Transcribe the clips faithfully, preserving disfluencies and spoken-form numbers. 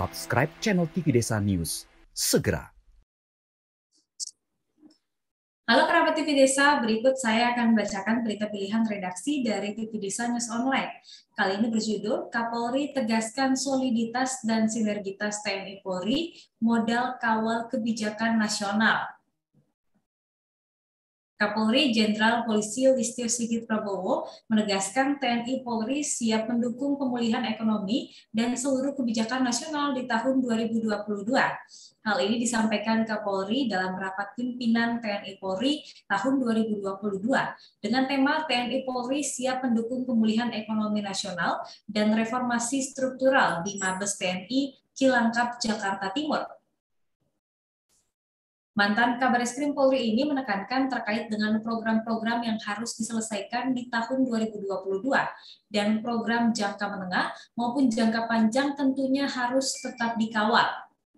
Subscribe channel T V Desa News segera. Halo kerabat T V Desa, berikut saya akan membacakan berita pilihan redaksi dari T V Desa News Online. Kali ini berjudul, Kapolri tegaskan soliditas dan sinergitas T N I Polri, modal kawal kebijakan nasional. Kapolri Jenderal Polisi Listio Sigit Prabowo menegaskan T N I Polri siap mendukung pemulihan ekonomi dan seluruh kebijakan nasional di tahun dua ribu dua puluh dua. Hal ini disampaikan Kapolri dalam rapat pimpinan T N I Polri tahun dua ribu dua puluh dua dengan tema T N I Polri siap mendukung pemulihan ekonomi nasional dan reformasi struktural di Mabes T N I Cilangkap, Jakarta Timur. Mantan Kabar Eskrim Polri ini menekankan terkait dengan program-program yang harus diselesaikan di tahun dua ribu dua puluh dua dan program jangka menengah maupun jangka panjang tentunya harus tetap dikawal.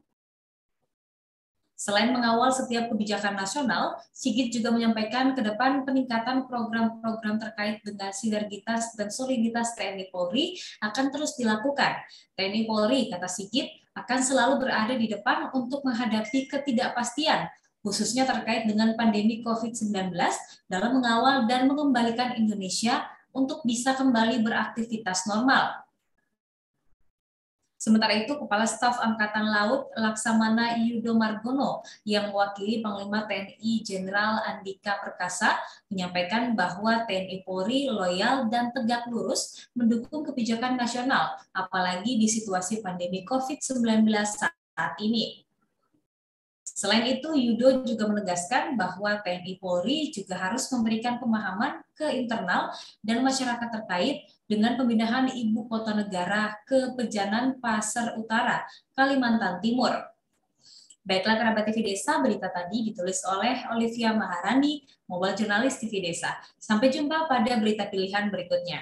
Selain mengawal setiap kebijakan nasional, Sigit juga menyampaikan ke depan peningkatan program-program terkait dengan sinergitas dan soliditas T N I Polri akan terus dilakukan. T N I Polri, kata Sigit, akan selalu berada di depan untuk menghadapi ketidakpastian, khususnya terkait dengan pandemi COVID sembilan belas dalam mengawal dan mengembalikan Indonesia untuk bisa kembali beraktivitas normal. Sementara itu, Kepala Staf Angkatan Laut Laksamana Yudo Margono yang mewakili Panglima T N I Jenderal Andika Perkasa menyampaikan bahwa T N I Polri loyal dan tegak lurus mendukung kebijakan nasional, apalagi di situasi pandemi COVID sembilan belas saat ini. Selain itu, Yudo juga menegaskan bahwa T N I Polri juga harus memberikan pemahaman ke internal dan masyarakat terkait dengan pemindahan ibu kota negara ke Pejanan Pasar Utara, Kalimantan Timur. Baiklah kerabat T V Desa, berita tadi ditulis oleh Olivia Maharani, mobile jurnalis T V Desa. Sampai jumpa pada berita pilihan berikutnya.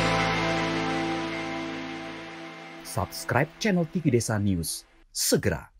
Subscribe channel T V Desa News segera.